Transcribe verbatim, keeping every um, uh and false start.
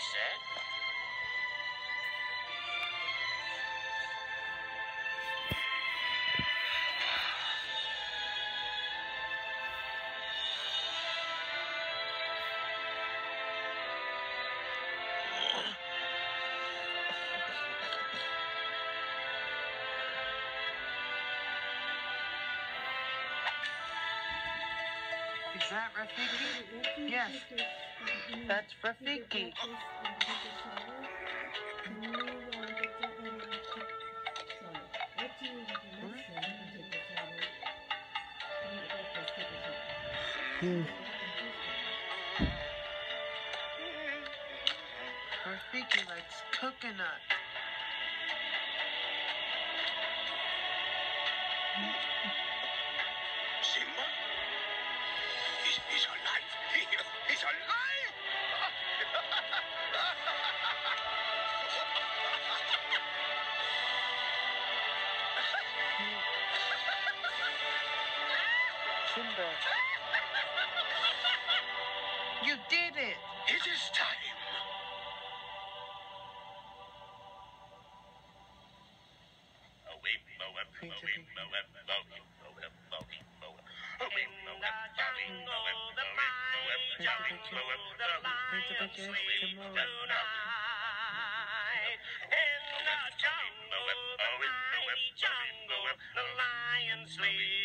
said. Is that Rafiki? Yes. That's Rafiki. Hmm. Rafiki likes coconut. Simba? He's, he's alive. He, he's alive! Simba. You did it! It is time. In the jungle, the mighty jungle, the lion sleeps.